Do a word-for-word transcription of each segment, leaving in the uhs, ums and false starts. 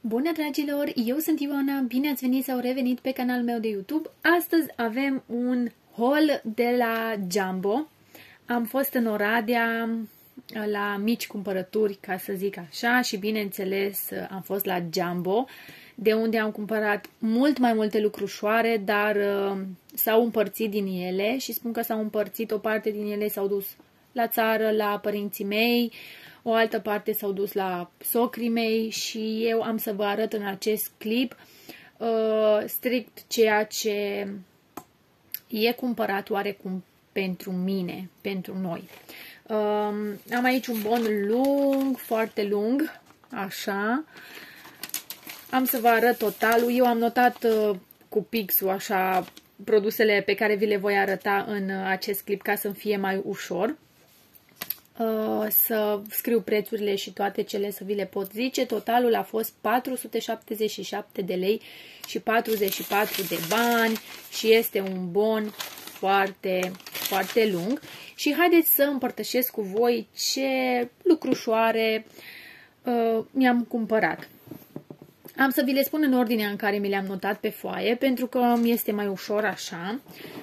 Bună, dragilor! Eu sunt Ioana, bine ați venit sau revenit pe canalul meu de YouTube. Astăzi avem un haul de la Jumbo. Am fost în Oradea la mici cumpărături, ca să zic așa, și bineînțeles am fost la Jumbo, de unde am cumpărat mult mai multe lucrușoare, dar uh, s-au împărțit din ele și spun că s-au împărțit, o parte din ele s-au dus la țară, la părinții mei, o altă parte s-au dus la socrii mei și eu am să vă arăt în acest clip uh, strict ceea ce e cumpărat oarecum pentru mine, pentru noi. Uh, am aici un bon lung, foarte lung, așa. Am să vă arăt totalul. Eu am notat uh, cu pixul, așa, produsele pe care vi le voi arăta în uh, acest clip ca să-mi fie mai ușor. Uh, să scriu prețurile și toate cele să vi le pot zice. Totalul a fost patru sute șaptezeci și șapte de lei și patruzeci și patru de bani și este un bon foarte, foarte lung. Și haideți să împărtășesc cu voi ce lucrușoare uh, mi-am cumpărat. Am să vi le spun în ordinea în care mi le-am notat pe foaie, pentru că mi este mai ușor așa.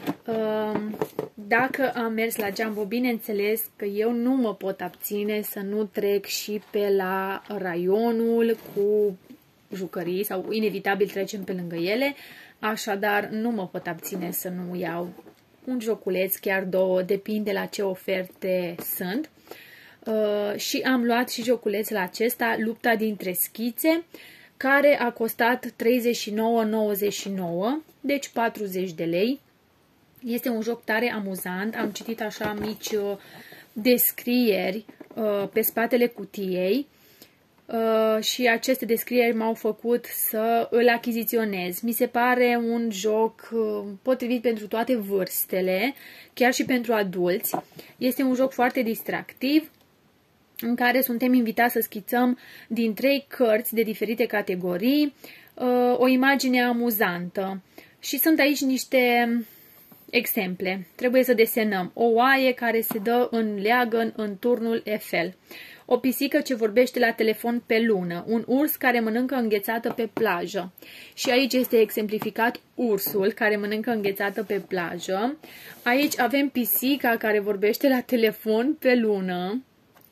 Dacă am mers la Jumbo, bineînțeles că eu nu mă pot abține să nu trec și pe la raionul cu jucării, sau inevitabil trecem pe lângă ele, așadar nu mă pot abține să nu iau un joculeț, chiar două, depinde la ce oferte sunt. Și am luat și joculețul acesta, Lupta dintre schițe, care a costat treizeci și nouă nouăzeci și nouă, deci patruzeci de lei. Este un joc tare amuzant, am citit așa mici uh, descrieri uh, pe spatele cutiei uh, și aceste descrieri m-au făcut să îl achiziționez. Mi se pare un joc uh, potrivit pentru toate vârstele, chiar și pentru adulți. Este un joc foarte distractiv, în care suntem invitați să schițăm din trei cărți de diferite categorii o imagine amuzantă. Și sunt aici niște exemple. Trebuie să desenăm o oaie care se dă în leagăn în turnul Eiffel, o pisică ce vorbește la telefon pe lună, un urs care mănâncă înghețată pe plajă. Și aici este exemplificat ursul care mănâncă înghețată pe plajă. Aici avem pisica care vorbește la telefon pe lună.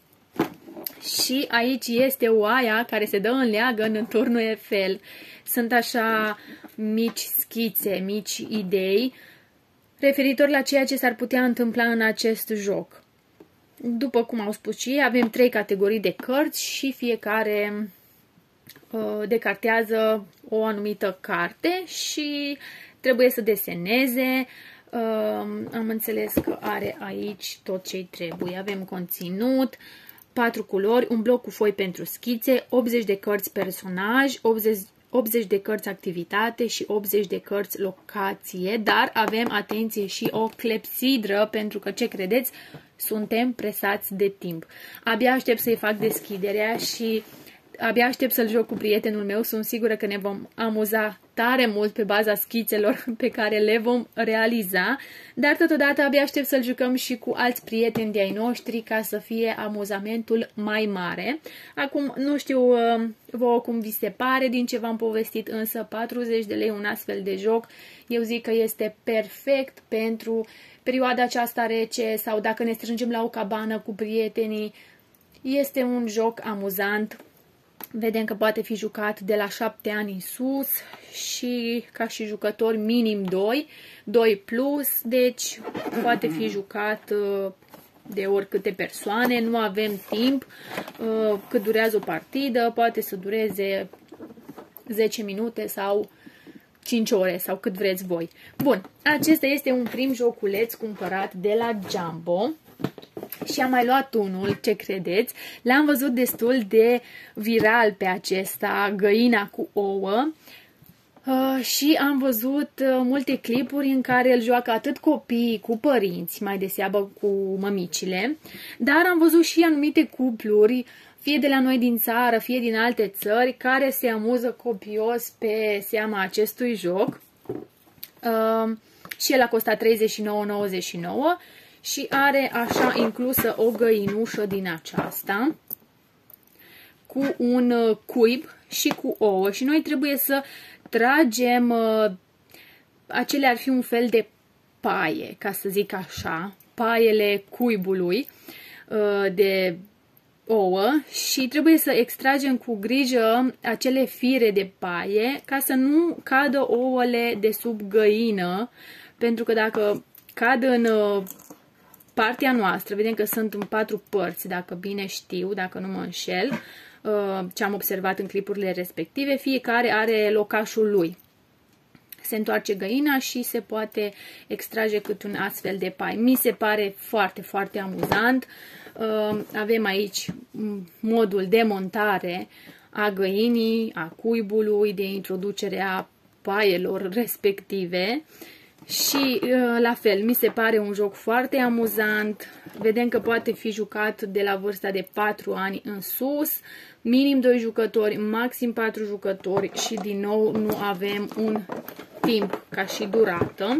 Și aici este oaia care se dă în leagăn în turnul Eiffel. Sunt așa mici schițe, mici idei referitor la ceea ce s-ar putea întâmpla în acest joc. După cum au spus și ei, avem trei categorii de cărți și fiecare uh, decartează o anumită carte și trebuie să deseneze. Uh, am înțeles că are aici tot ce-i trebuie. Avem conținut, patru culori, un bloc cu foi pentru schițe, optzeci de cărți personaj, optzeci, optzeci de cărți activitate și optzeci de cărți locație, dar avem, atenție, și o clepsidră, pentru că, ce credeți, suntem presați de timp. Abia aștept să-i fac deschiderea și abia aștept să-l joc cu prietenul meu. Sunt sigură că ne vom amuza tare mult pe baza schițelor pe care le vom realiza, dar totodată abia aștept să-l jucăm și cu alți prieteni de-ai noștri ca să fie amuzamentul mai mare. Acum, nu știu vouă cum vi se pare din ce v-am povestit, însă patruzeci de lei un astfel de joc, eu zic că este perfect pentru perioada aceasta rece sau dacă ne strângem la o cabană cu prietenii. Este un joc amuzant. Vedem că poate fi jucat de la șapte ani în sus și ca și jucători minim doi, doi plus, deci poate fi jucat de oricâte persoane, nu avem timp cât durează o partidă, poate să dureze zece minute sau cinci ore sau cât vreți voi. Bun, acesta este un prim joculeț cumpărat de la Jumbo. Și am mai luat unul, ce credeți? L-am văzut destul de viral pe acesta, găina cu ouă, uh, și am văzut uh, multe clipuri în care îl joacă atât copiii cu părinți, mai deseabă cu mămicile, dar am văzut și anumite cupluri, fie de la noi din țară, fie din alte țări, care se amuză copios pe seama acestui joc. Uh, și el a costat treizeci și nouă nouăzeci și nouă. Și are așa inclusă o găinușă din aceasta. cu un uh, cuib și cu ouă și noi trebuie să tragem, uh, acele ar fi un fel de paie, ca să zic așa, paiele cuibului uh, de ouă și trebuie să extragem cu grijă acele fire de paie ca să nu cadă ouăle de sub găină, pentru că dacă cad în uh, partea noastră, vedem că sunt în patru părți, dacă bine știu, dacă nu mă înșel, uh, ce am observat în clipurile respective, fiecare are locașul lui. Se întoarce găina și se poate extrage cât un astfel de pai. Mi se pare foarte, foarte amuzant. Uh, avem aici modul de montare a găinii, a cuibului, de introducere a paielor respective. Și la fel, mi se pare un joc foarte amuzant. Vedem că poate fi jucat de la vârsta de patru ani în sus, minim doi jucători, maxim patru jucători și din nou nu avem un timp ca și durată.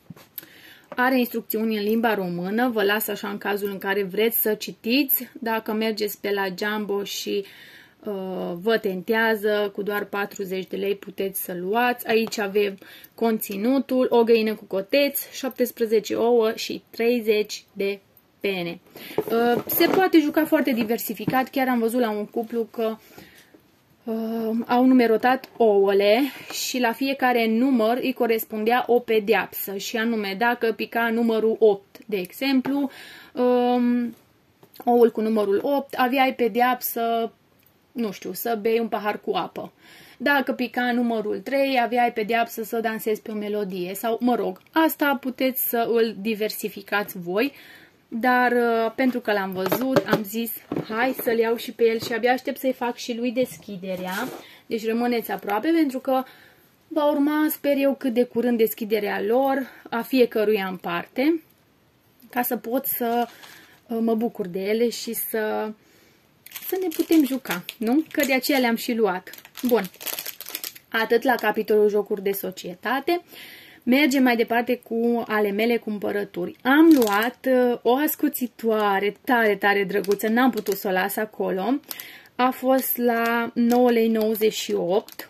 Are instrucțiuni în limba română, vă las așa în cazul în care vreți să citiți. Dacă mergeți pe la Jumbo și uh, vă tentează, cu doar patruzeci de lei puteți să luați. Aici avem conținutul, o găină cu coteț, șaptesprezece ouă și treizeci de pene. Uh, se poate juca foarte diversificat, chiar am văzut la un cuplu că Uh, au numerotat ouăle și la fiecare număr îi corespundea o pedeapsă și anume dacă pica numărul opt, de exemplu, um, oul cu numărul opt aveai pedeapsă, nu știu, să bei un pahar cu apă. Dacă pica numărul trei, aveai pedeapsă să dansezi pe o melodie sau, mă rog, asta puteți să îl diversificați voi. Dar uh, pentru că l-am văzut, am zis, hai să-l iau și pe el și abia aștept să-i fac și lui deschiderea. Deci rămâneți aproape pentru că va urma, sper eu, cât de curând deschiderea lor, a fiecăruia în parte, ca să pot să uh, mă bucur de ele și să, să ne putem juca, nu? Că de aceea le-am și luat. Bun, atât la capitolul jocuri de societate. Mergem mai departe cu ale mele cumpărături. Am luat uh, o ascuțitoare tare, tare drăguță, n-am putut să o las acolo. A fost la nouă lei nouăzeci și opt.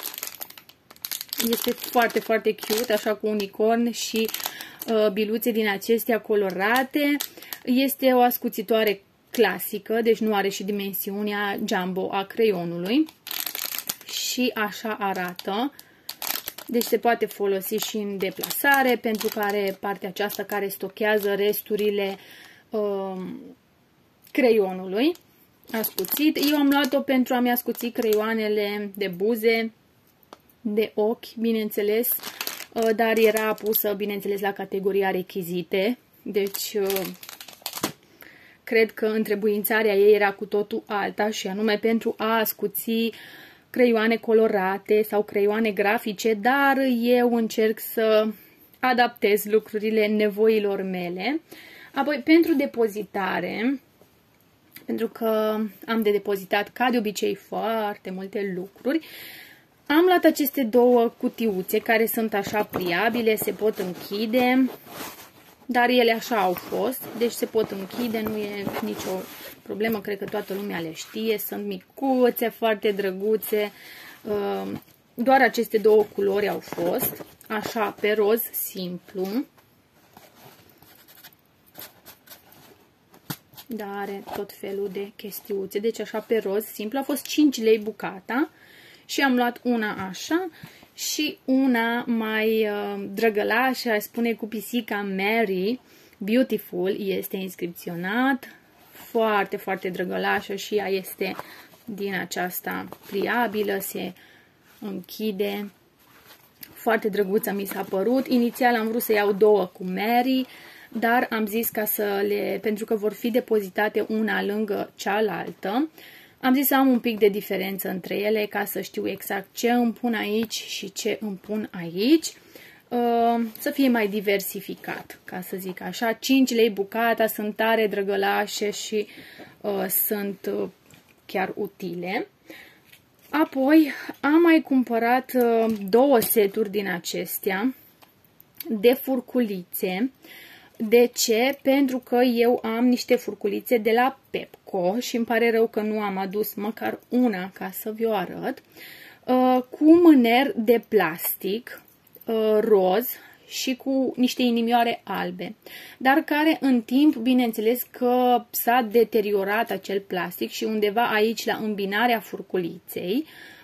Este foarte, foarte cute, așa cu unicorn și uh, biluțe din acestea colorate. Este o ascuțitoare clasică, deci nu are și dimensiunea jumbo a creionului. Și așa arată. Deci se poate folosi și în deplasare, pentru că are partea aceasta care stochează resturile um, creionului ascuțit. Eu am luat-o pentru a-mi ascuți creioanele de buze, de ochi, bineînțeles, uh, dar era pusă, bineînțeles, la categoria rechizite. Deci, uh, cred că întrebuințarea ei era cu totul alta și anume pentru a ascuți creioane colorate sau creioane grafice, dar eu încerc să adaptez lucrurile nevoilor mele. Apoi, pentru depozitare, pentru că am de depozitat, ca de obicei, foarte multe lucruri, am luat aceste două cutiuțe care sunt așa pliabile, se pot închide, dar ele așa au fost, deci se pot închide, nu e nicio problemă, cred că toată lumea le știe, sunt micuțe, foarte drăguțe, doar aceste două culori au fost, așa pe roz simplu, dar are tot felul de chestiuțe, deci așa pe roz simplu, a fost cinci lei bucata și am luat una așa și una mai drăgălașă, aș spune cu pisica Mary, Beautiful, este inscripționat. Foarte, foarte drăgălașă și ea este din aceasta pliabilă, se închide. Foarte drăguță mi s-a părut. Inițial am vrut să iau două cu Mary, dar am zis ca să le, pentru că vor fi depozitate una lângă cealaltă, am zis să am un pic de diferență între ele ca să știu exact ce îmi pun aici și ce îmi pun aici. Să fie mai diversificat, ca să zic așa. cinci lei bucata, sunt tare drăgălașe și uh, sunt uh, chiar utile. Apoi am mai cumpărat uh, două seturi din acestea de furculițe. De ce? Pentru că eu am niște furculițe de la Pepco și îmi pare rău că nu am adus măcar una ca să vi-o arăt, cu mâner de plastic roz și cu niște inimioare albe, dar care în timp, bineînțeles că s-a deteriorat acel plastic și undeva aici la îmbinarea furculiței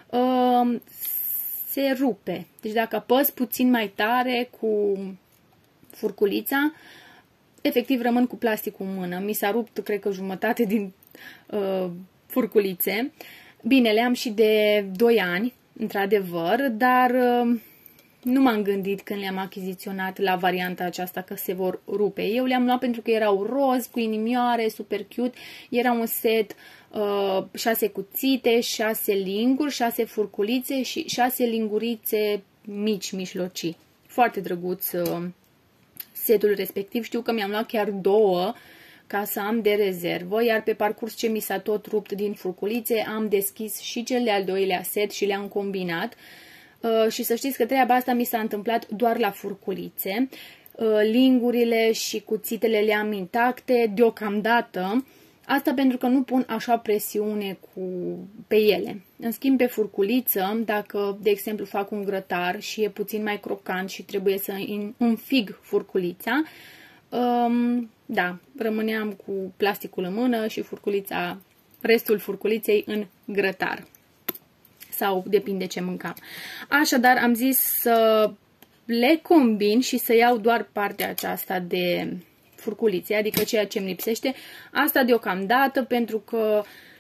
se rupe. Deci dacă apăs puțin mai tare cu furculița, efectiv rămân cu plasticul în mână. Mi s-a rupt, cred că, jumătate din uh, furculițe. Bine, le am și de doi ani, într-adevăr, dar uh, nu m-am gândit când le-am achiziționat la varianta aceasta că se vor rupe. Eu le-am luat pentru că erau roz, cu inimioare, super cute. Era un set, uh, șase cuțite, șase linguri, șase furculițe și șase lingurițe mici, mijlocii. Foarte drăguț uh, setul respectiv. Știu că mi-am luat chiar două ca să am de rezervă, iar pe parcurs ce mi s-a tot rupt din furculițe, am deschis și cel de-al doilea set și le-am combinat. Uh, și să știți că treaba asta mi s-a întâmplat doar la furculițe. Uh, lingurile și cuțitele le-am intacte deocamdată. Asta pentru că nu pun așa presiune cu, pe ele. În schimb, pe furculiță, dacă, de exemplu, fac un grătar și e puțin mai crocant și trebuie să înfig furculița, um, da, rămâneam cu plasticul în mână și furculița, restul furculiței în grătar. Sau depinde ce mâncam. Așadar, am zis să le combin și să iau doar partea aceasta de furculițe, adică ceea ce îmi lipsește. Asta deocamdată pentru că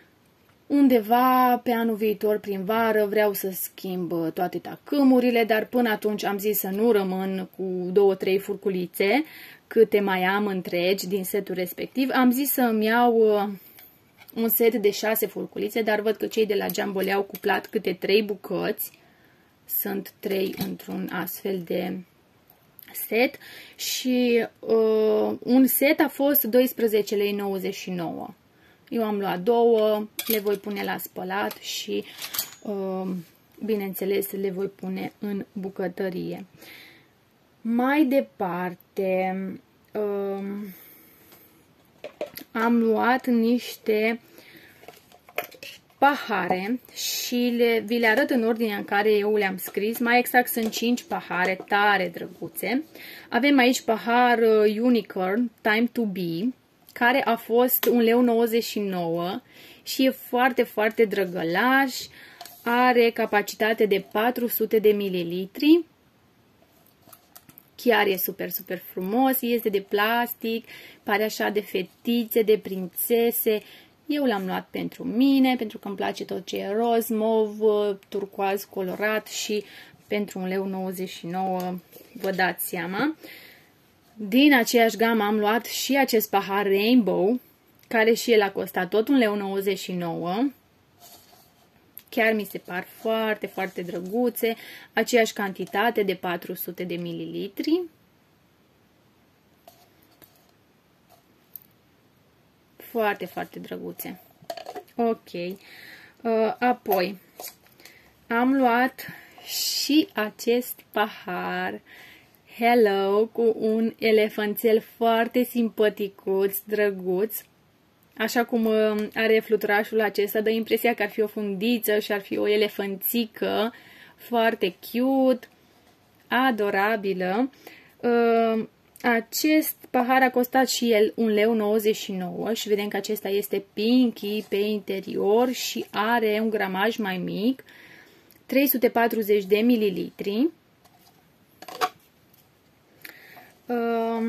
undeva pe anul viitor, prin vară, vreau să schimb toate tacâmurile, dar până atunci am zis să nu rămân cu două, trei furculițe, câte mai am întregi din setul respectiv. Am zis să îmi iau un set de șase furculițe, dar văd că cei de la Jumbo le-au cuplat câte trei bucăți. Sunt trei într-un astfel de set și uh, un set a fost doisprezece lei nouăzeci și nouă. Eu am luat două, le voi pune la spălat și uh, bineînțeles le voi pune în bucătărie. Mai departe uh, am luat niște pahare și le, vi le arăt în ordinea în care eu le-am scris. Mai exact sunt cinci pahare tare drăguțe. Avem aici pahar Unicorn Time to Be, care a fost un leu nouăzeci și nouă și e foarte, foarte drăgălaș. Are capacitate de patru sute de mililitri. Chiar e super, super frumos. Este de plastic, pare așa de fetițe, de prințese. Eu l-am luat pentru mine, pentru că îmi place tot ce e roz, mov, turcoaz colorat și pentru un leu nouăzeci și nouă, vă dați seama. Din aceeași gamă am luat și acest pahar Rainbow, care și el a costat tot un leu nouăzeci și nouă. Chiar mi se par foarte, foarte drăguțe, aceeași cantitate de patru sute de mililitri. Foarte, foarte drăguțe. Ok. Uh, apoi, am luat și acest pahar Hello cu un elefanțel foarte simpaticuț, drăguț. Așa cum are fluturașul acesta, dă impresia că ar fi o fundiță și ar fi o elefanțică foarte cute, adorabilă. Uh, Acest pahar a costat și el un leu nouăzeci și nouă și vedem că acesta este pinky pe interior și are un gramaj mai mic, trei sute patruzeci de mililitri. Uh,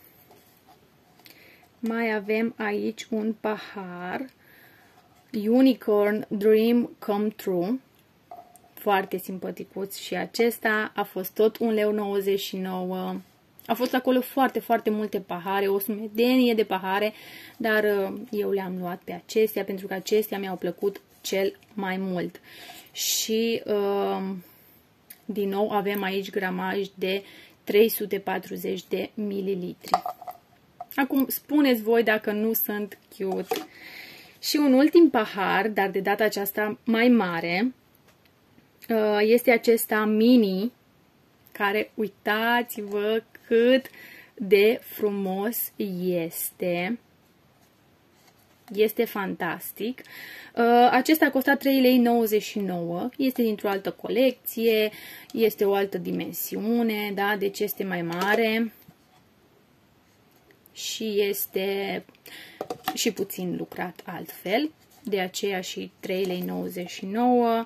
mai avem aici un pahar Unicorn Dream Come True, foarte simpaticuț și acesta a fost tot un leu nouăzeci și nouă. A fost acolo foarte, foarte multe pahare, o sumedenie de pahare, dar eu le-am luat pe acestea pentru că acestea mi-au plăcut cel mai mult. Și din nou avem aici gramaj de trei sute patruzeci de mililitri. Acum spuneți voi dacă nu sunt cute. Și un ultim pahar, dar de data aceasta mai mare, este acesta mini, care uitați-vă cât de frumos este. Este fantastic. Acesta a costat trei lei nouăzeci și nouă. Este dintr-o altă colecție. Este o altă dimensiune, da? Deci este mai mare. Și este și puțin lucrat altfel. De aceea și trei lei nouăzeci și nouă.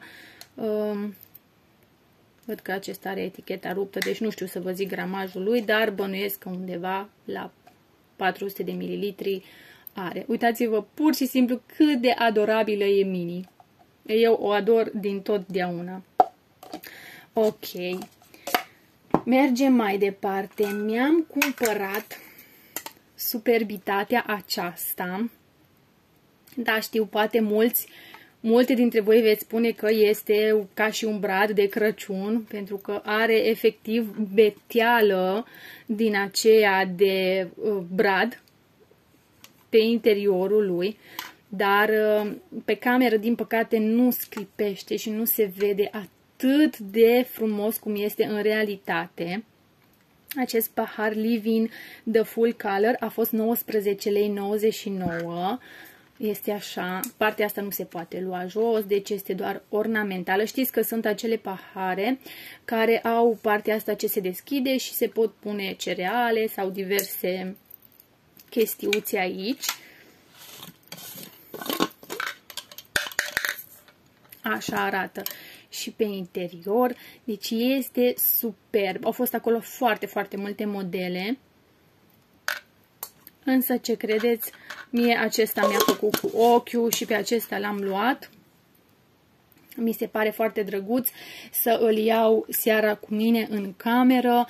Văd că acesta are eticheta ruptă, deci nu știu să vă zic gramajul lui, dar bănuiesc că undeva la patru sute de mililitri are. Uitați-vă pur și simplu cât de adorabilă e Mini. Eu o ador din totdeauna. Ok. Mergem mai departe. Mi-am cumpărat superbitatea aceasta. Da, știu, poate mulți, multe dintre voi veți spune că este ca și un brad de Crăciun, pentru că are efectiv beteală din aceea de uh, brad pe interiorul lui, dar uh, pe cameră, din păcate, nu sclipește și nu se vede atât de frumos cum este în realitate. Acest pahar Living The Full Color a fost nouăsprezece lei nouăzeci și nouă. Este așa, partea asta nu se poate lua jos, deci este doar ornamentală. Știți că sunt acele pahare care au partea asta ce se deschide și se pot pune cereale sau diverse chestiuțe aici. Așa arată și pe interior, deci este superb. Au fost acolo foarte, foarte multe modele. Însă, ce credeți, mie acesta mi-a făcut cu ochiul și pe acesta l-am luat. Mi se pare foarte drăguț să îl iau seara cu mine în cameră.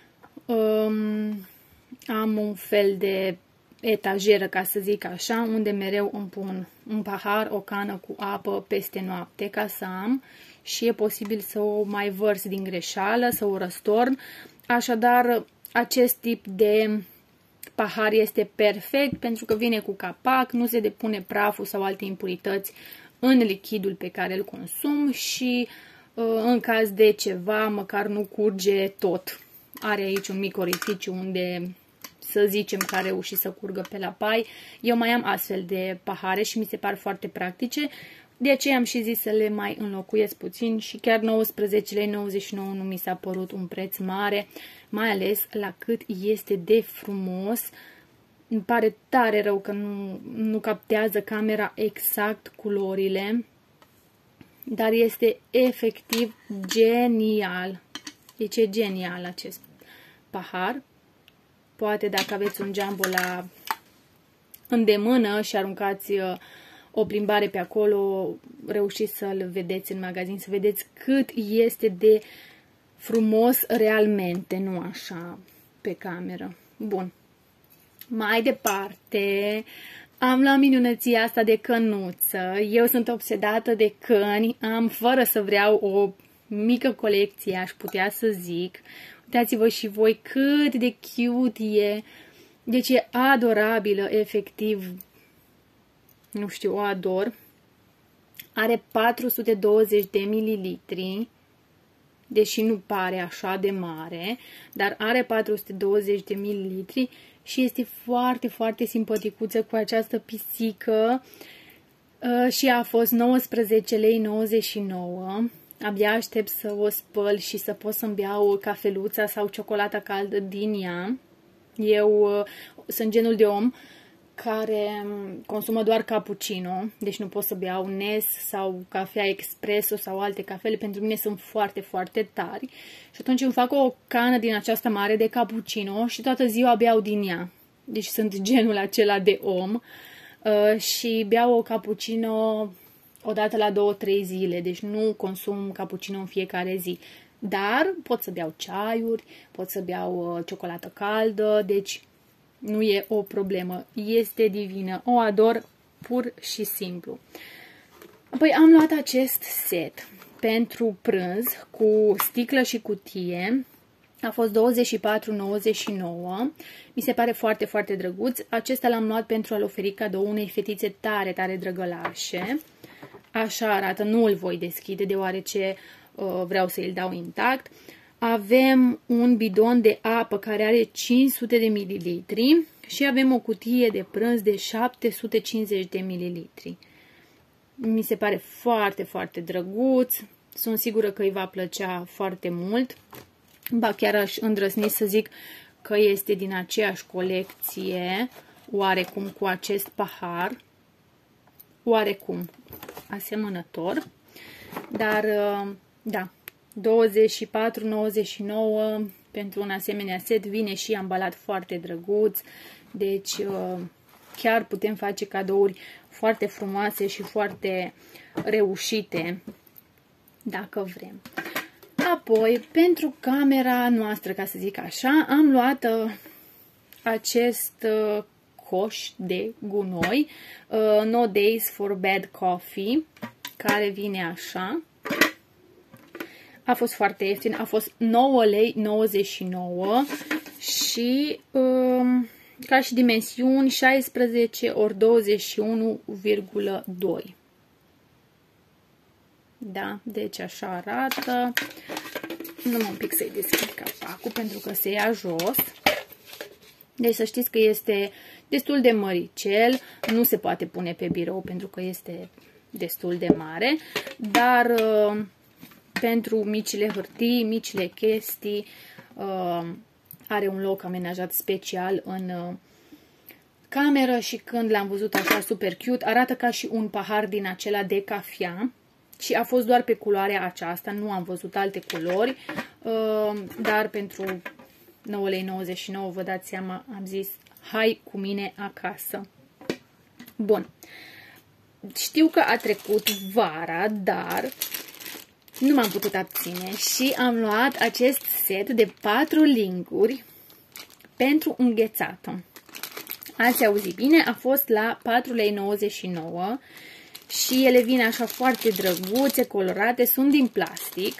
Um, am un fel de etajeră, ca să zic așa, unde mereu îmi pun un pahar, o cană cu apă peste noapte ca să am și e posibil să o mai vărs din greșeală, să o răstorn. Așadar, acest tip de pahar este perfect pentru că vine cu capac, nu se depune praful sau alte impurități în lichidul pe care îl consum și în caz de ceva, măcar nu curge tot. Are aici un mic orificiu unde, să zicem, că a reușit să curgă pe la pai. Eu mai am astfel de pahare și mi se par foarte practice. De aceea am și zis să le mai înlocuiesc puțin și chiar nouăsprezece lei nouăzeci și nouă nu mi s-a părut un preț mare, mai ales la cât este de frumos. Îmi pare tare rău că nu, nu captează camera exact culorile, dar este efectiv genial. Deci e genial acest pahar. Poate dacă aveți un jumbo la îndemână și aruncați o plimbare pe acolo, reușiți să-l vedeți în magazin, să vedeți cât este de frumos realmente, nu așa pe cameră. Bun. Mai departe, am luat minunăția asta de cănuță. Eu sunt obsedată de căni, am fără să vreau o mică colecție, aș putea să zic. Uitați-vă și voi cât de cute e. Deci e adorabilă, efectiv. Nu știu, o ador. Are patru sute douăzeci de mililitri, deși nu pare așa de mare, dar are patru sute douăzeci de mililitri și este foarte, foarte simpaticuță cu această pisică și a fost nouăsprezece lei nouăzeci și nouă. Abia aștept să o spăl și să pot să-mi beau cafeluța sau ciocolata caldă din ea. Eu uh, sunt genul de om care consumă doar cappuccino, deci nu pot să beau Nes sau cafea espresso sau alte cafele, pentru mine sunt foarte, foarte tari. Și atunci îmi fac o cană din aceasta mare de cappuccino și toată ziua beau din ea. Deci sunt genul acela de om uh, și beau o cappuccino odată la două trei zile, deci nu consum cappuccino în fiecare zi. Dar pot să beau ceaiuri, pot să beau uh, ciocolată caldă, deci nu e o problemă. Este divină. O ador pur și simplu. Apoi am luat acest set pentru prânz cu sticlă și cutie. A fost douăzeci și patru lei nouăzeci și nouă. Mi se pare foarte, foarte drăguț. Acesta l-am luat pentru a-l oferi cadou unei fetițe tare, tare drăgălașe. Așa arată. Nu îl voi deschide deoarece uh, vreau să îl dau intact. Avem un bidon de apă care are cinci sute de mililitri și avem o cutie de prânz de șapte sute cincizeci de mililitri. Mi se pare foarte, foarte drăguț. Sunt sigură că îi va plăcea foarte mult. Ba chiar aș îndrăzni să zic că este din aceeași colecție, oarecum cu acest pahar. Oarecum asemănător. Dar, da, douăzeci și patru nouăzeci și nouă pentru un asemenea set. Vine și ambalat foarte drăguț. Deci chiar putem face cadouri foarte frumoase și foarte reușite dacă vrem. Apoi, pentru camera noastră, ca să zic așa, am luat uh, acest uh, coș de gunoi, uh, No Days for Bad Coffee, care vine așa. A fost foarte ieftin, a fost nouă lei nouăzeci și nouă și uh, ca și dimensiuni șaisprezece ori douăzeci și unu virgulă doi. Da, deci așa arată. Numai un pic să-i deschid capacul pentru că se ia jos. Deci să știți că este destul de măricel. Nu se poate pune pe birou pentru că este destul de mare. Dar uh, pentru micile hârtii, micile chestii, uh, are un loc amenajat special în uh, cameră și când l-am văzut așa super cute, arată ca și un pahar din acela de cafea. Și a fost doar pe culoarea aceasta, nu am văzut alte culori, dar pentru nouă lei nouăzeci și nouă, vă dați seama, am zis, hai cu mine acasă. Bun, știu că a trecut vara, dar nu m-am putut abține și am luat acest set de patru linguri pentru înghețată. Ați auzit bine, a fost la patru lei nouăzeci și nouă. Și ele vin așa foarte drăguțe, colorate, sunt din plastic.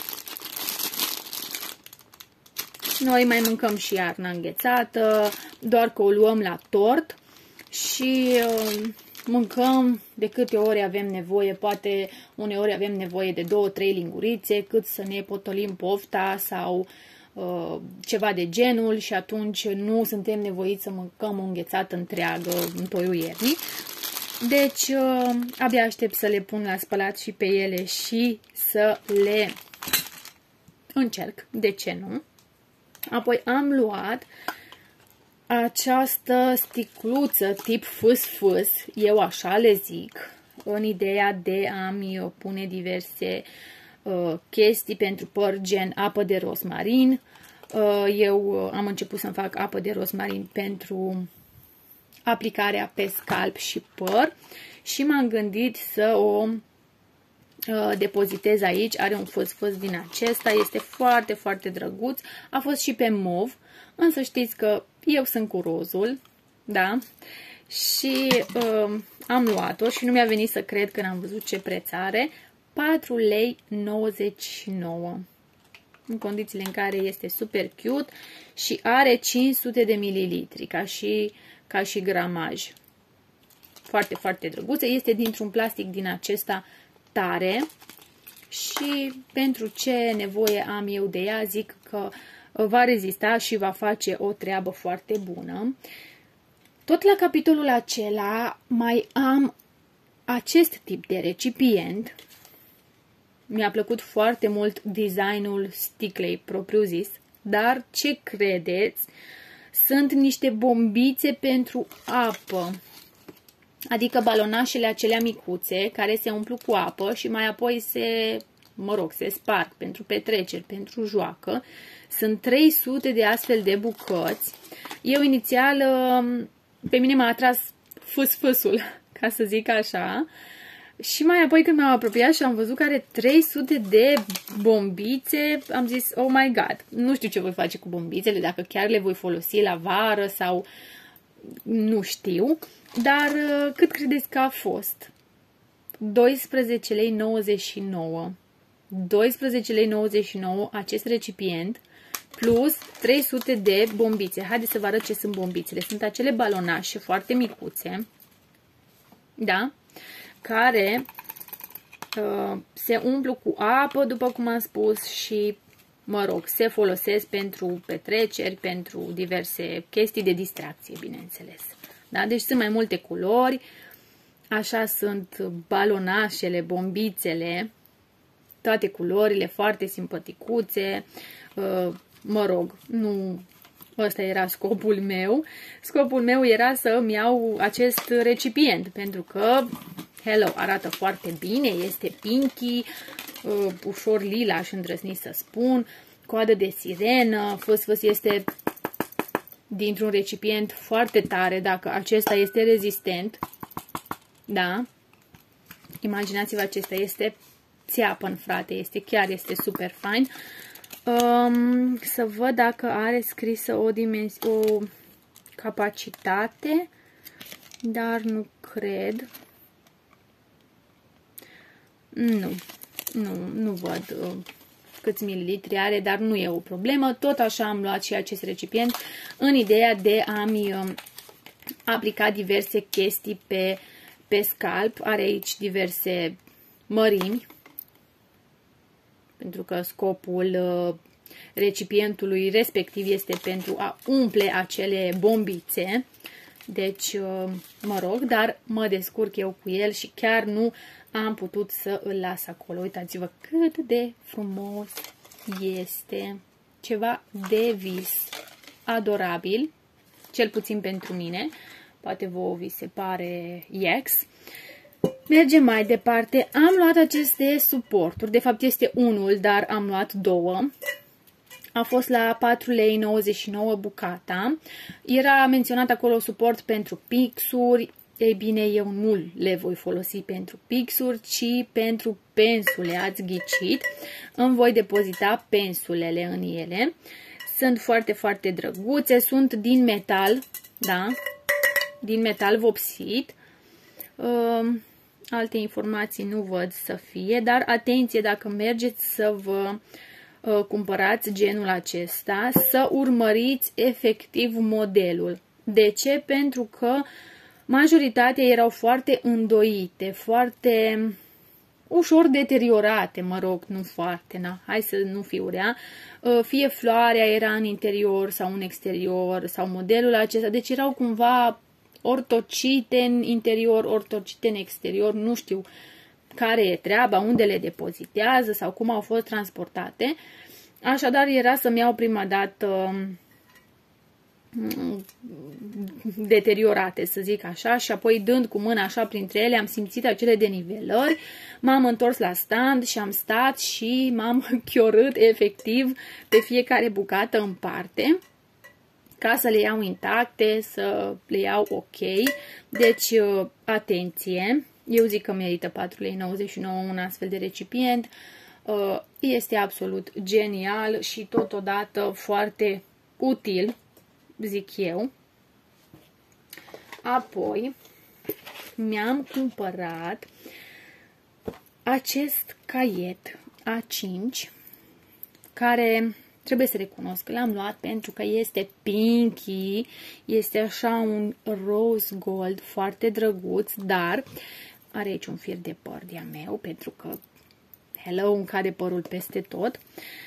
Noi mai mâncăm și iarna înghețată, doar că o luăm la tort și uh, mâncăm de câte ori avem nevoie, poate uneori avem nevoie de două, trei lingurițe, cât să ne potolim pofta sau uh, ceva de genul și atunci nu suntem nevoiți să mâncăm o înghețată întreagă în toiul iernii. Deci, uh, abia aștept să le pun la spălat și pe ele și să le încerc. De ce nu? Apoi am luat această sticluță tip fâs-fâs, eu așa le zic, în ideea de a-mi pune diverse uh, chestii pentru păr, gen apă de rosmarin. Uh, eu am început să-mi fac apă de rosmarin pentru aplicarea pe scalp și păr și m-am gândit să o uh, depozitez aici. Are un fâs-fâs din acesta, este foarte, foarte drăguț. A fost și pe mov, însă știți că eu sunt cu rozul, da? Și uh, am luat-o și nu mi-a venit să cred când am văzut ce preț are. patru lei nouăzeci și nouă. În condițiile în care este super cute și are cinci sute de mililitri ca și ca și gramaj. Foarte, foarte drăguță. Este dintr-un plastic din acesta tare și pentru ce nevoie am eu de ea, zic că va rezista și va face o treabă foarte bună. Tot la capitolul acela mai am acest tip de recipient. Mi-a plăcut foarte mult designul sticlei propriu-zis, dar ce credeți? Sunt niște bombițe pentru apă, adică balonașele acelea micuțe care se umplu cu apă și mai apoi se, mă rog, se sparg pentru petreceri, pentru joacă. Sunt trei sute de astfel de bucăți. Eu inițial, pe mine m-a atras fâs-fâsul, ca să zic așa. Și mai apoi când m-am apropiat și am văzut că are trei sute de bombițe, am zis, oh my god, nu știu ce voi face cu bombițele, dacă chiar le voi folosi la vară sau nu știu, dar cât credeți că a fost? doisprezece lei nouăzeci și nouă. doisprezece lei nouăzeci și nouă acest recipient plus trei sute de bombițe. Haideți să vă arăt ce sunt bombițele. Sunt acele balonașe foarte micuțe, da? Care uh, se umplu cu apă, după cum am spus, și mă rog, se folosesc pentru petreceri, pentru diverse chestii de distracție, bineînțeles. Da? Deci sunt mai multe culori, așa sunt balonașele, bombițele, toate culorile foarte simpaticuțe, mă rog, nu... Ăsta era scopul meu. Scopul meu era să îmi iau acest recipient, pentru că, hello, arată foarte bine, este pinky, uh, ușor lila, aș îndrăzni să spun, coadă de sirenă, fâs, fâs este dintr-un recipient foarte tare, dacă acesta este rezistent, da, imaginați-vă, acesta este țeapăn, frate, este chiar, este super fain. Um, să văd dacă are scrisă o dimensiune, o capacitate, dar nu cred. Nu, nu, nu văd uh, câți mililitri are, dar nu e o problemă. Tot așa am luat și acest recipient în ideea de a-mi uh, aplica diverse chestii pe, pe scalp. Are aici diverse mărimi, pentru că scopul uh, recipientului respectiv este pentru a umple acele bombițe. Deci, uh, mă rog, dar mă descurc eu cu el și chiar nu am putut să îl las acolo. Uitați-vă cât de frumos este. Ceva de vis. Adorabil. Cel puțin pentru mine. Poate vouă vi se pare X. Mergem mai departe. Am luat aceste suporturi. De fapt este unul, dar am luat două. A fost la patru lei nouăzeci și nouă bucata. Era menționat acolo suport pentru pixuri. Ei bine, eu nu le voi folosi pentru pixuri, ci pentru pensule. Ați ghicit. Îmi voi depozita pensulele în ele. Sunt foarte, foarte drăguțe. Sunt din metal, da? Din metal vopsit. Uh, alte informații nu văd să fie, dar atenție dacă mergeți să vă uh, cumpărați genul acesta, să urmăriți efectiv modelul. De ce? Pentru că majoritatea erau foarte îndoite, foarte ușor deteriorate, mă rog, nu foarte, na, hai să nu fiu rea. Uh, fie floarea era în interior sau în exterior, sau modelul acesta, deci erau cumva ortocite în interior, ortocite în exterior, nu știu care e treaba, unde le depozitează sau cum au fost transportate. Așadar era să-mi iau prima dată deteriorate, să zic așa, și apoi dând cu mâna așa printre ele am simțit acele denivelări, m-am întors la stand și am stat și m-am chiorât efectiv pe fiecare bucată în parte, ca să le iau intacte, să le iau ok. Deci, atenție, eu zic că merită patru lei nouăzeci și nouă un astfel de recipient. Este absolut genial și totodată foarte util, zic eu. Apoi, mi-am cumpărat acest caiet A cinci, care... trebuie să recunosc că l-am luat pentru că este pinky, este așa un rose gold foarte drăguț, dar are aici un fir de păr de-a meu, pentru că, hello, îmi cade părul peste tot.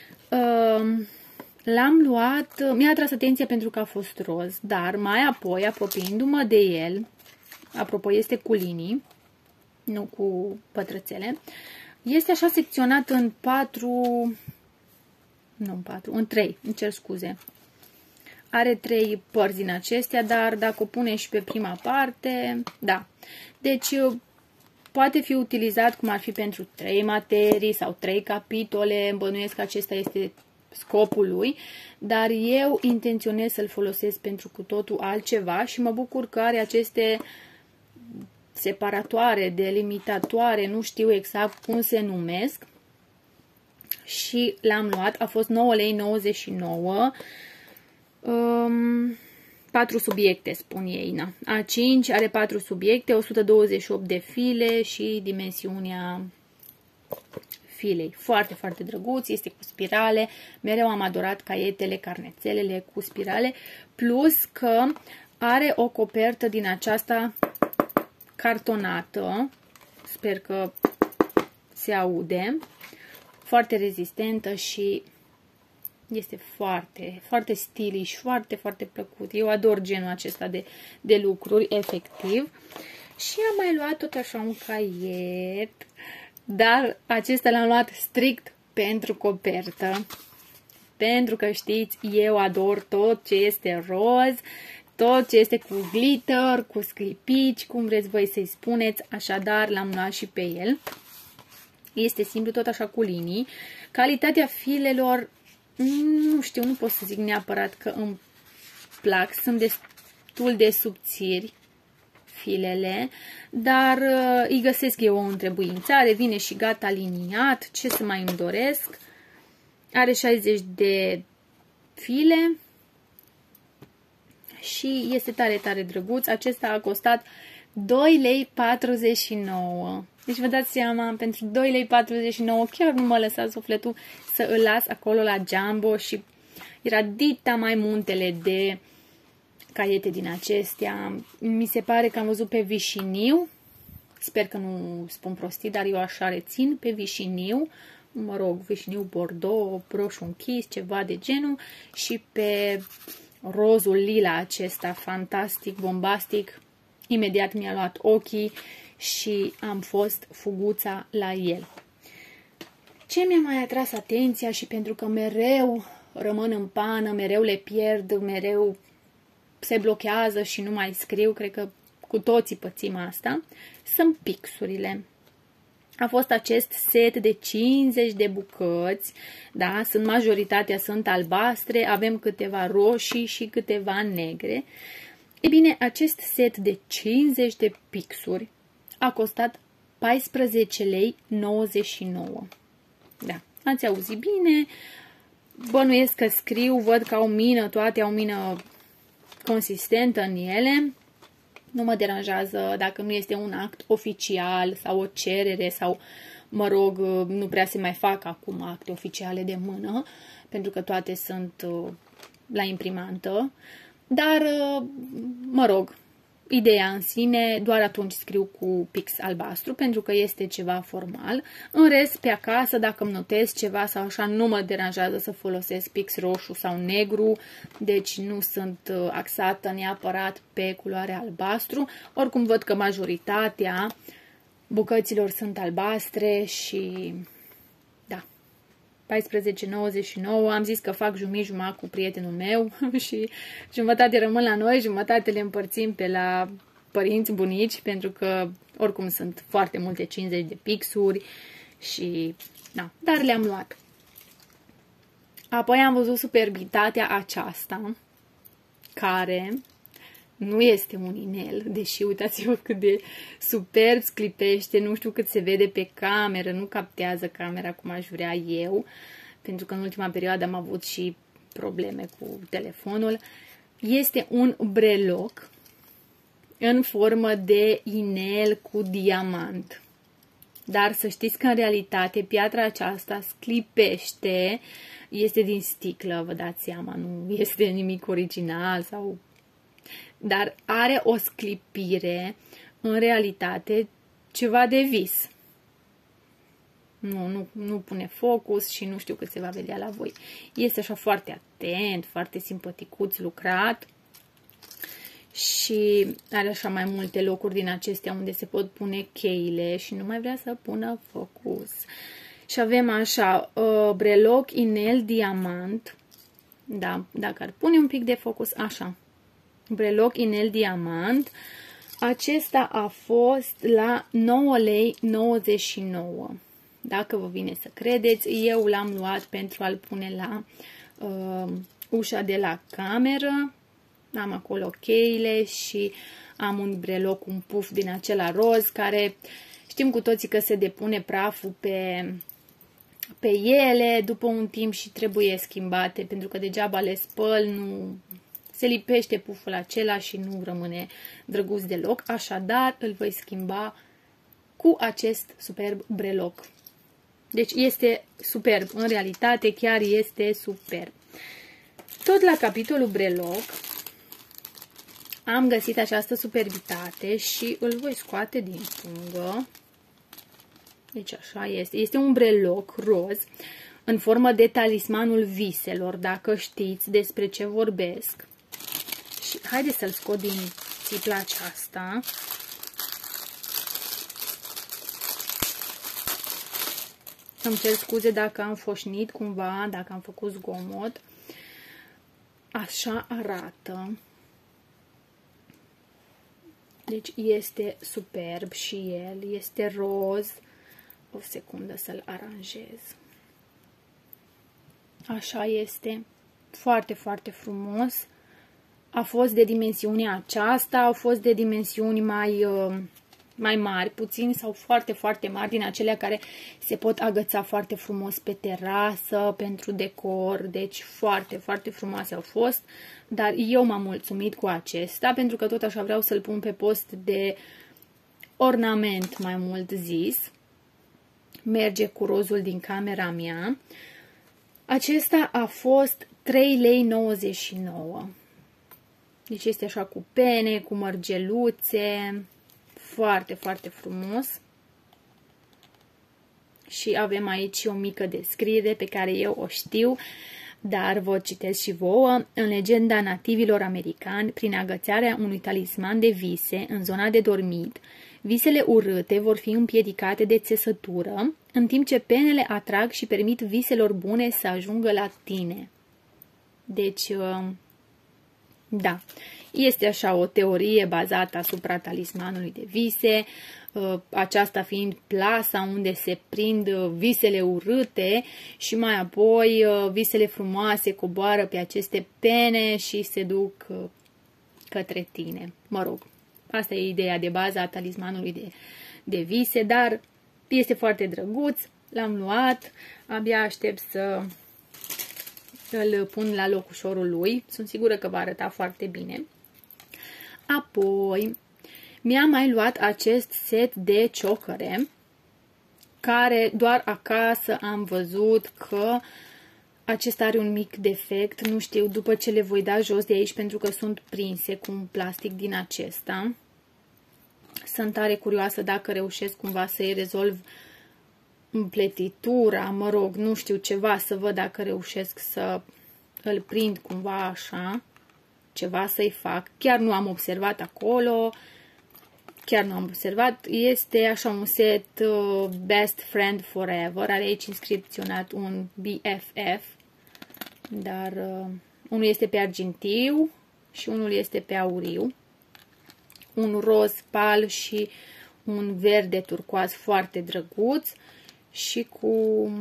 L-am luat, mi-a atras atenția pentru că a fost roz, dar mai apoi, apropiindu-mă de el, apropo, este cu linii, nu cu pătrățele, este așa secționat în patru... nu în patru, în trei, îmi cer scuze. Are trei părți din acestea, dar dacă o pune și pe prima parte, da. Deci poate fi utilizat cum ar fi pentru trei materii sau trei capitole, bănuiesc că acesta este scopul lui, dar eu intenționez să-l folosesc pentru cu totul altceva și mă bucur că are aceste separatoare, delimitatoare, nu știu exact cum se numesc. Și l-am luat, a fost nouă lei nouăzeci și nouă, um, patru subiecte, spun ei, na. A cinci are patru subiecte, o sută douăzeci și opt de file și dimensiunea filei. Foarte, foarte drăguț, este cu spirale, mereu am adorat caietele, carnețelele cu spirale, plus că are o copertă din aceasta cartonată, sper că se aude, foarte rezistentă și Este foarte, foarte stylish, foarte, foarte plăcut. Eu ador genul acesta de, de lucruri, efectiv. Și am mai luat tot așa un caiet, dar acesta l-am luat strict pentru copertă. Pentru că știți, eu ador tot ce este roz, tot ce este cu glitter, cu sclipici, cum vreți voi să-i spuneți, așadar l-am luat și pe el. Este simplu, tot așa cu linii. Calitatea filelor, nu știu, nu pot să zic neapărat că îmi plac, sunt destul de subțiri filele, dar uh, îi găsesc eu o întrebuințare, vine și gata aliniat, ce să mai îmi doresc. Are șaizeci de file și este tare, tare drăguț. Acesta a costat doi lei patruzeci și nouă. Deci vă dați seama, pentru doi lei patruzeci și nouă chiar nu mă lăsa sufletul să îl las acolo la Jumbo și era dita mai muntele de caiete din acestea. Mi se pare că am văzut pe vișiniu, sper că nu spun prostii, dar eu așa rețin, pe vișiniu, mă rog, vișiniu bordeaux, roșu închis, ceva de genul, și pe rozul lila acesta, fantastic, bombastic, imediat mi-a luat ochii și am fost fuguța la el. Ce mi-a mai atras atenția și pentru că mereu rămân în pană, mereu le pierd, mereu se blochează și nu mai scriu, cred că cu toții pățim asta, sunt pixurile. A fost acest set de cincizeci de bucăți, da, sunt majoritatea sunt albastre, avem câteva roșii și câteva negre. E bine, acest set de cincizeci de pixuri a costat paisprezece lei nouăzeci și nouă. Da, ați auzit bine, bănuiesc că scriu, văd că au mină, toate au mină consistentă în ele. Nu mă deranjează dacă nu este un act oficial sau o cerere sau, mă rog, nu prea se mai fac acum acte oficiale de mână, pentru că toate sunt la imprimantă. Dar, mă rog, ideea în sine, doar atunci scriu cu pix albastru, pentru că este ceva formal. În rest, pe acasă, dacă îmi notez ceva sau așa, nu mă deranjează să folosesc pix roșu sau negru, deci nu sunt axată neapărat pe culoare albastru. Oricum văd că majoritatea bucăților sunt albastre și da, paisprezece nouăzeci și nouă, am zis că fac jumătate cu prietenul meu și jumătate rămân la noi, jumătate le împărțim pe la părinți, bunici, pentru că oricum sunt foarte multe cincizeci de pixuri și da, dar le-am luat. Apoi am văzut superbitatea aceasta, care nu este un inel, deși uitați-vă cât de superb sclipește, nu știu cât se vede pe cameră, nu captează camera cum aș vrea eu, pentru că în ultima perioadă am avut și probleme cu telefonul. Este un breloc în formă de inel cu diamant. Dar să știți că în realitate piatra aceasta sclipește, este din sticlă, vă dați seama, nu este nimic original sau... Dar are o sclipire, în realitate, ceva de vis. Nu, nu, nu pune focus și nu știu cât se va vedea la voi. Este așa foarte atent, foarte simpaticuț lucrat și are așa mai multe locuri din acestea unde se pot pune cheile și nu mai vrea să pună focus. Și avem așa, uh, breloc, inel, diamant. Da, dacă ar pune un pic de focus, așa. Breloc, inel, diamant. Acesta a fost la nouă lei nouăzeci și nouă. Dacă vă vine să credeți, eu l-am luat pentru a-l pune la uh, ușa de la cameră. Am acolo cheile și am un breloc, un puf din acela roz, care știm cu toții că se depune praful pe, pe ele după un timp și trebuie schimbate, pentru că degeaba le spăl, nu... Se lipește puful acela și nu rămâne drăguț deloc, așadar îl voi schimba cu acest superb breloc. Deci este superb, în realitate chiar este superb. Tot la capitolul breloc am găsit această superbitate și îl voi scoate din pungă. Deci așa este. Este un breloc roz. în formă de talismanul viselor, dacă știți despre ce vorbesc. Și haideți să-l scot din țipla aceasta. Îmi cer scuze dacă am foșnit cumva, dacă am făcut zgomot. Așa arată. Deci este superb și el, este roz. O secundă să-l aranjez. Așa este. Foarte, foarte frumos. A fost de dimensiunea aceasta, au fost de dimensiuni mai, mai mari, puțin sau foarte, foarte mari, din acelea care se pot agăța foarte frumos pe terasă, pentru decor, deci foarte, foarte frumoase au fost, dar eu m-am mulțumit cu acesta, pentru că tot așa vreau să-l pun pe post de ornament, mai mult zis. Merge cu rozul din camera mea. Acesta a fost trei lei nouăzeci și nouă. Deci este așa cu pene, cu mărgeluțe, foarte, foarte frumos. Și avem aici o mică descriere pe care eu o știu, dar vă citesc și vouă. În legenda nativilor americani, prin agățarea unui talisman de vise în zona de dormit, visele urâte vor fi împiedicate de țesătură, în timp ce penele atrag și permit viselor bune să ajungă la tine. Deci, da, este așa o teorie bazată asupra talismanului de vise, aceasta fiind plasa unde se prind visele urâte și mai apoi visele frumoase coboară pe aceste pene și se duc către tine. Mă rog, asta e ideea de bază a talismanului de, de vise, dar este foarte drăguț, l-am luat, abia aștept să îl pun la locușorul lui, sunt sigură că va arăta foarte bine. Apoi mi-am mai luat acest set de ciocăre, care doar acasă am văzut că acesta are un mic defect, nu știu, după ce le voi da jos de aici pentru că sunt prinse cu un plastic din acesta. Sunt tare curioasă dacă reușesc cumva să-i rezolv împletitura, mă rog, nu știu, ceva, să văd dacă reușesc să îl prind cumva așa, ceva să-i fac. Chiar nu am observat acolo, chiar nu am observat. Este așa un set uh, Best Friend Forever, are aici inscripționat un B F F, dar uh, unul este pe argintiu și unul este pe auriu. Un roz pal și un verde turcoaz foarte drăguț și cu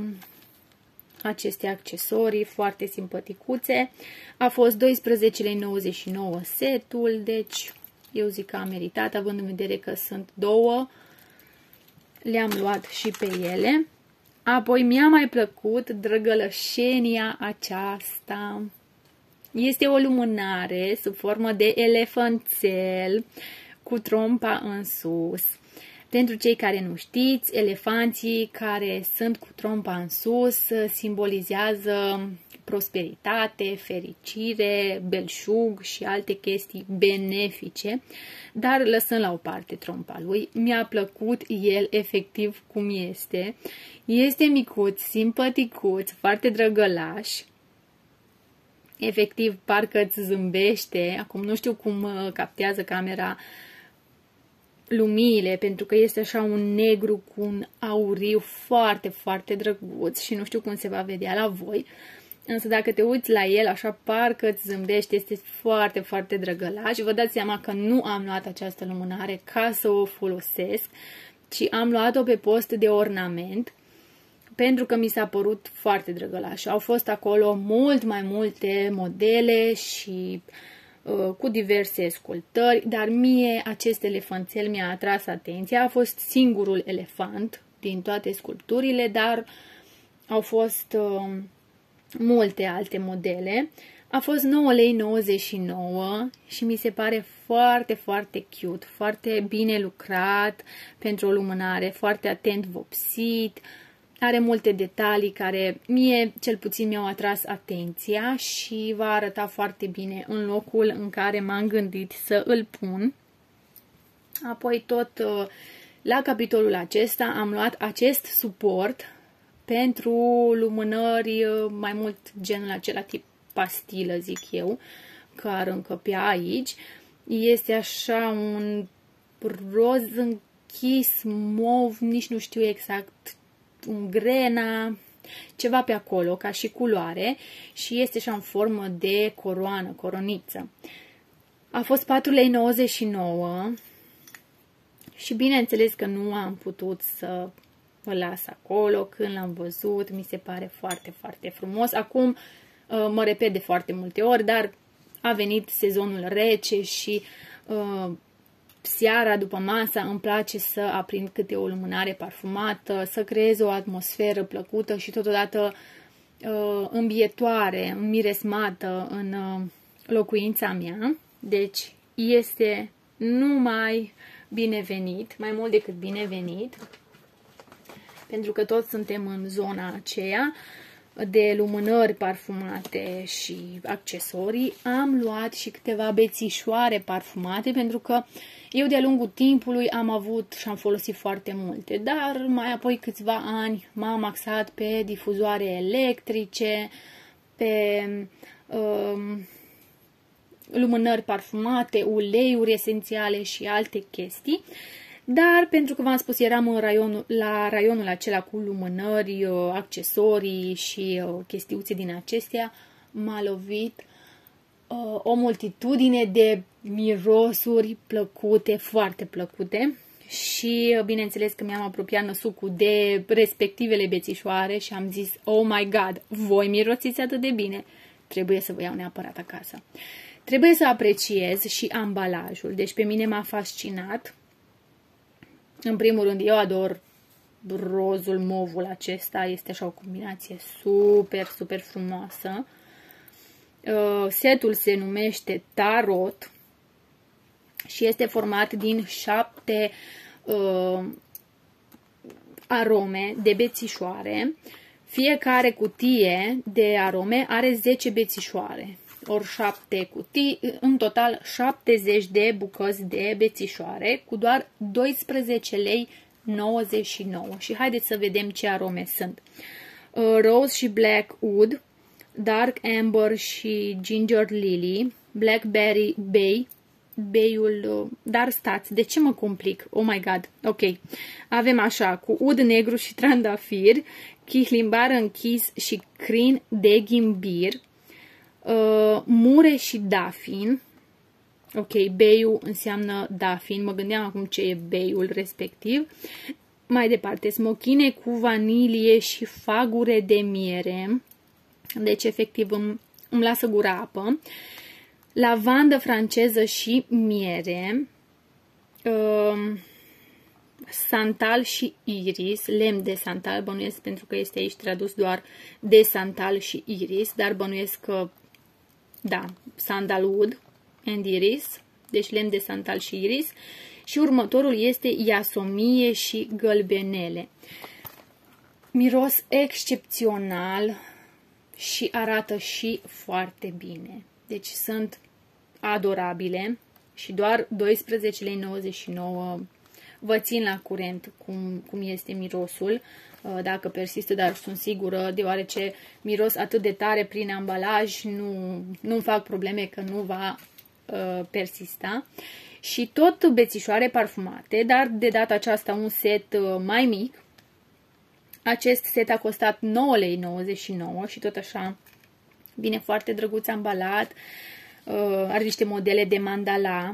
aceste accesorii foarte simpaticuțe. A fost doisprezece lei nouăzeci și nouă setul, deci eu zic că a meritat, având în vedere că sunt două. Le-am luat și pe ele. Apoi mi-a mai plăcut drăgălășenia aceasta. Este o lumânare sub formă de elefanțel cu trompa în sus. Pentru cei care nu știți, elefanții care sunt cu trompa în sus simbolizează prosperitate, fericire, belșug și alte chestii benefice, dar lăsând la o parte trompa lui, mi-a plăcut el efectiv cum este. Este micuț, simpaticuț, foarte drăgălaș. Efectiv, parcă îți zâmbește. Acum nu știu cum captează camera lumiile, pentru că este așa un negru cu un auriu foarte, foarte drăguț și nu știu cum se va vedea la voi. Însă dacă te uiți la el, așa parcă îți zâmbește, este foarte, foarte drăgălaș. Vă dați seama că nu am luat această lumânare ca să o folosesc, ci am luat-o pe post de ornament, pentru că mi s-a părut foarte drăgălaș. Au fost acolo mult mai multe modele și uh, cu diverse sculptări, dar mie acest elefanțel mi-a atras atenția. A fost singurul elefant din toate sculpturile, dar au fost uh, multe alte modele. A fost nouă lei nouăzeci și nouă și mi se pare foarte, foarte cute, foarte bine lucrat pentru o lumânare, foarte atent vopsit. Are multe detalii care mie cel puțin mi-au atras atenția și va arăta foarte bine în locul în care m-am gândit să îl pun. Apoi tot la capitolul acesta am luat acest suport pentru lumânări mai mult genul acela tip pastilă, zic eu, că ar încăpea aici. Este așa un roz închis, mov, nici nu știu exact, un grena, ceva pe acolo, ca și culoare, și este așa în formă de coroană, coroniță. A fost patru lei nouăzeci și nouă și bineînțeles că nu am putut să îl las acolo. Când l-am văzut, mi se pare foarte, foarte frumos. Acum mă repet de foarte multe ori, dar a venit sezonul rece și uh, seara, după masa, îmi place să aprind câte o lumânare parfumată, să creez o atmosferă plăcută și totodată uh, îmbietoare, miresmată în uh, locuința mea. Deci este numai binevenit, mai mult decât binevenit, pentru că toți suntem în zona aceea de lumânări parfumate și accesorii. Am luat și câteva bețișoare parfumate, pentru că eu de-a lungul timpului am avut și am folosit foarte multe, dar mai apoi câțiva ani m-am axat pe difuzoare electrice, pe um, lumânări parfumate, uleiuri esențiale și alte chestii. Dar, pentru că v-am spus, eram în raionul, la raionul acela cu lumânări, accesorii și chestiuțe din acestea, m-a lovit uh, o multitudine de mirosuri plăcute, foarte plăcute. Și, bineînțeles, că mi-am apropiat năsucul de respectivele bețișoare și am zis, oh my god, voi mirosiți atât de bine, trebuie să vă iau neapărat acasă. Trebuie să apreciez și ambalajul, deci pe mine m-a fascinat. În primul rând, eu ador rozul, movul acesta, este așa o combinație super, super frumoasă. Setul se numește Tarot și este format din șapte uh, arome de bețișoare. Fiecare cutie de arome are zece bețișoare, ori șapte cutii, în total șaptezeci de bucăți de bețișoare, cu doar doisprezece lei nouăzeci și nouă. Și haideți să vedem ce arome sunt. Uh, Rose și Black Wood, Dark Amber și Ginger Lily, Blackberry Bay, Beiul, dar stați, de ce mă complic? Oh my god, ok. Avem așa, cu ud negru și trandafir, chihlimbar închis și crin de ghimbir, uh, mure și dafin. Ok, beiul înseamnă dafin, mă gândeam acum ce e beiul respectiv. Mai departe, smochine cu vanilie și fagure de miere, deci efectiv îmi, îmi lasă gura apă. Lavandă franceză și miere, uh, santal și iris, lemn de santal, bănuiesc pentru că este aici tradus doar de santal și iris, dar bănuiesc că, da, sandalwood and iris, deci lemn de santal și iris. Și următorul este iasomie și gălbenele. Miros excepțional și arată și foarte bine. Deci sunt adorabile și doar doisprezece lei nouăzeci și nouă. Vă țin la curent cum, cum este mirosul, dacă persistă, dar sunt sigură, deoarece miros atât de tare prin ambalaj, nu, nu-mi fac probleme că nu va uh, persista. Și tot bețișoare parfumate, dar de data aceasta un set mai mic. Acest set a costat nouă lei nouăzeci și nouă și tot așa vine foarte drăguț ambalat. Are niște modele de mandala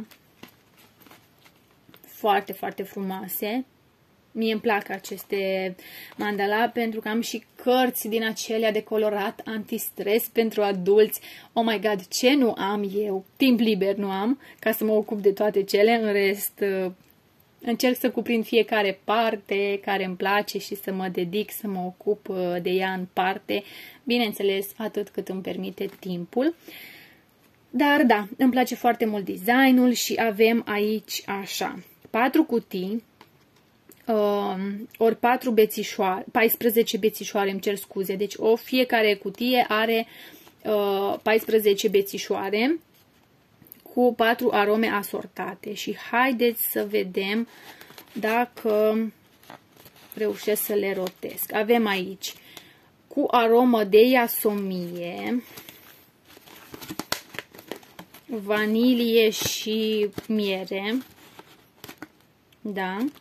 foarte, foarte frumoase. Mie îmi plac aceste mandala pentru că am și cărți din acelea de colorat antistres pentru adulți. Oh my god, ce nu am eu? Timp liber nu am ca să mă ocup de toate cele. În rest, încerc să cuprind fiecare parte care îmi place și să mă dedic să mă ocup de ea în parte. Bineînțeles, atât cât îmi permite timpul. Dar da, îmi place foarte mult designul și avem aici așa, patru cutii, uh, ori patru bețișoare, paisprezece bețișoare, îmi cer scuze, deci o fiecare cutie are uh, paisprezece bețișoare cu patru arome asortate și haideți să vedem dacă reușesc să le rotesc. Avem aici cu aromă de iasomie, vanilie și miere. Da.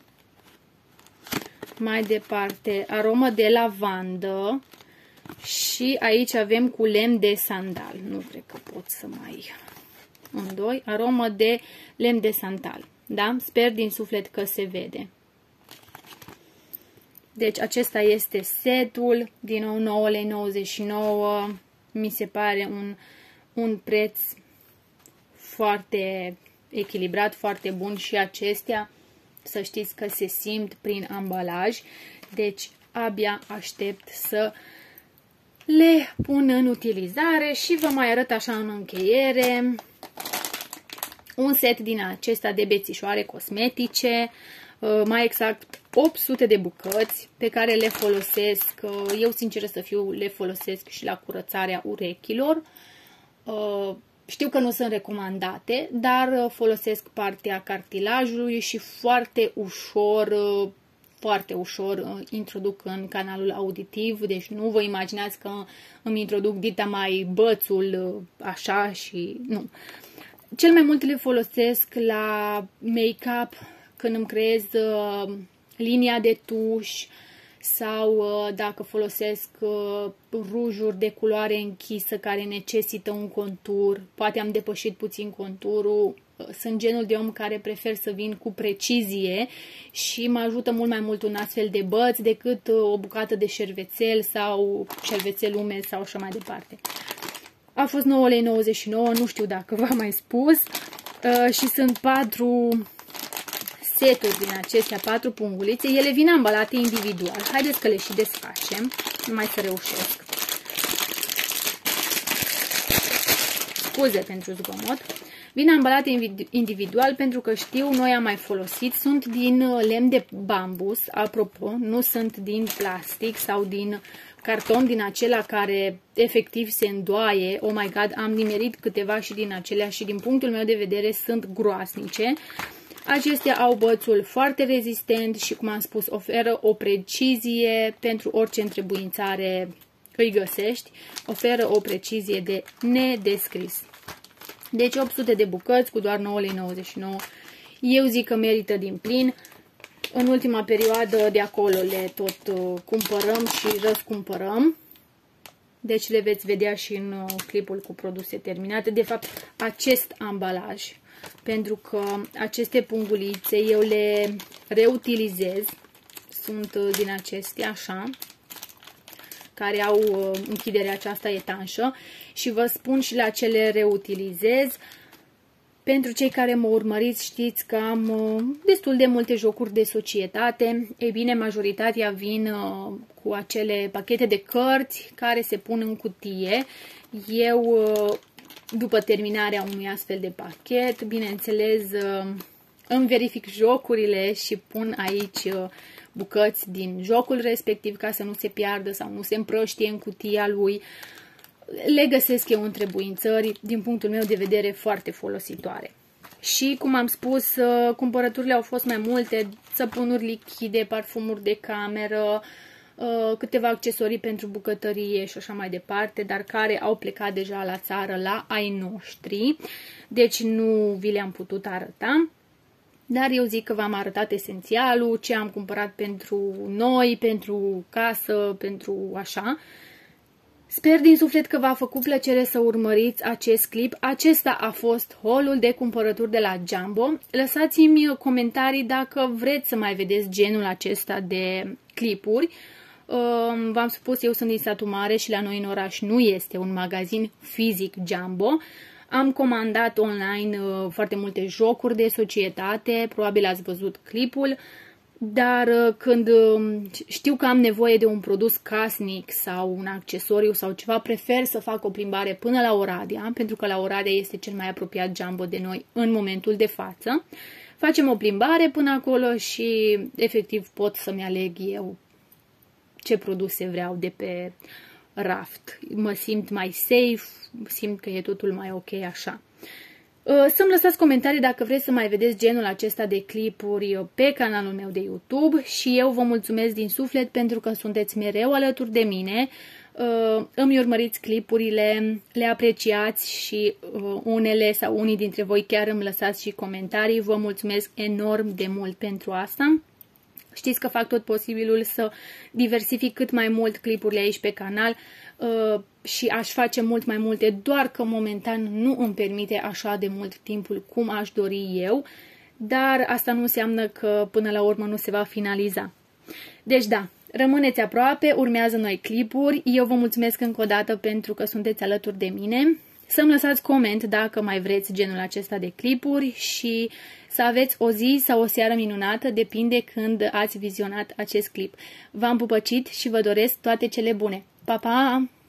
Mai departe, aromă de lavandă și aici avem cu lemn de sandal. Nu cred că pot să mai... Un, doi, aromă de lemn de sandal. Da? Sper din suflet că se vede. Deci acesta este setul, din nou nouă lei nouăzeci și nouă, mi se pare un, un preț foarte echilibrat, foarte bun și acestea, să știți că se simt prin ambalaj, deci abia aștept să le pun în utilizare și vă mai arăt așa în încheiere un set din acesta de bețișoare cosmetice, mai exact opt sute de bucăți pe care le folosesc, eu sincer să fiu, le folosesc și la curățarea urechilor. Știu că nu sunt recomandate, dar folosesc partea cartilajului și foarte ușor, foarte ușor introduc în canalul auditiv, deci nu vă imaginați că îmi introduc dita mai bățul așa și nu. Cel mai mult le folosesc la make-up, când îmi creez uh, linia de tuș sau uh, dacă folosesc uh, rujuri de culoare închisă care necesită un contur, poate am depășit puțin conturul, uh, sunt genul de om care prefer să vin cu precizie și mă ajută mult mai mult un astfel de băț decât uh, o bucată de șervețel sau șervețel umed sau așa mai departe. A fost nouă lei nouăzeci și nouă, nu știu dacă v-am mai spus, uh, și sunt patru seturi din acestea, patru pungulițe. Ele vin ambalate individual. Haideți că le și desfacem, numai să reușesc. Scuze pentru zgomot. Vin ambalate individual pentru că știu, noi am mai folosit, sunt din lemn de bambus, apropo, nu sunt din plastic sau din carton din acela care efectiv se îndoaie. Oh my god, am nimerit câteva și din acelea și din punctul meu de vedere sunt groasnice. Acestea au bățul foarte rezistent și, cum am spus, oferă o precizie pentru orice întrebuințare îi găsești. Oferă o precizie de nedescris. Deci opt sute de bucăți cu doar nouă lei nouăzeci și nouă. Eu zic că merită din plin. În ultima perioadă de acolo le tot uh, cumpărăm și răscumpărăm. Deci le veți vedea și în uh, clipul cu produse terminate. De fapt, acest ambalaj. Pentru că aceste pungulițe eu le reutilizez. Sunt uh, din acestea, așa, care au uh, închiderea aceasta etanșă. Și vă spun și la ce le reutilizez. Pentru cei care mă urmăriți, știți că am uh, destul de multe jocuri de societate. Ei bine, majoritatea vin uh, cu acele pachete de cărți care se pun în cutie. Eu, uh, după terminarea unui astfel de pachet, bineînțeles, uh, îmi verific jocurile și pun aici uh, bucăți din jocul respectiv ca să nu se piardă sau nu se împrăștie în cutia lui. Le găsesc eu întrebuințări, din punctul meu de vedere, foarte folositoare. Și, cum am spus, cumpărăturile au fost mai multe, săpunuri lichide, parfumuri de cameră, câteva accesorii pentru bucătărie și așa mai departe, dar care au plecat deja la țară la ai noștri, deci nu vi le-am putut arăta. Dar eu zic că v-am arătat esențialul, ce am cumpărat pentru noi, pentru casă, pentru așa. Sper din suflet că v-a făcut plăcere să urmăriți acest clip. Acesta a fost haul de cumpărături de la Jumbo. Lăsați-mi comentarii dacă vreți să mai vedeți genul acesta de clipuri. V-am spus, eu sunt din satul mare și la noi în oraș nu este un magazin fizic Jumbo. Am comandat online foarte multe jocuri de societate, probabil ați văzut clipul. Dar când știu că am nevoie de un produs casnic sau un accesoriu sau ceva, prefer să fac o plimbare până la Oradea, pentru că la Oradea este cel mai apropiat Jumbo de noi în momentul de față. Facem o plimbare până acolo și efectiv pot să-mi aleg eu ce produse vreau de pe raft. Mă simt mai safe, simt că e totul mai ok așa. Să-mi lăsați comentarii dacă vreți să mai vedeți genul acesta de clipuri pe canalul meu de YouTube și eu vă mulțumesc din suflet pentru că sunteți mereu alături de mine. uh, îmi urmăriți clipurile, le apreciați și uh, unele sau unii dintre voi chiar îmi lăsați și comentarii. Vă mulțumesc enorm de mult pentru asta. Știți că fac tot posibilul să diversific cât mai mult clipurile aici pe canal uh, și aș face mult mai multe, doar că momentan nu îmi permite așa de mult timpul cum aș dori eu, dar asta nu înseamnă că până la urmă nu se va finaliza. Deci da, rămâneți aproape, urmează noi clipuri, eu vă mulțumesc încă o dată pentru că sunteți alături de mine. Să-mi lăsați coment dacă mai vreți genul acesta de clipuri și să aveți o zi sau o seară minunată, depinde când ați vizionat acest clip. V-am pupăcit și vă doresc toate cele bune. Pa, pa!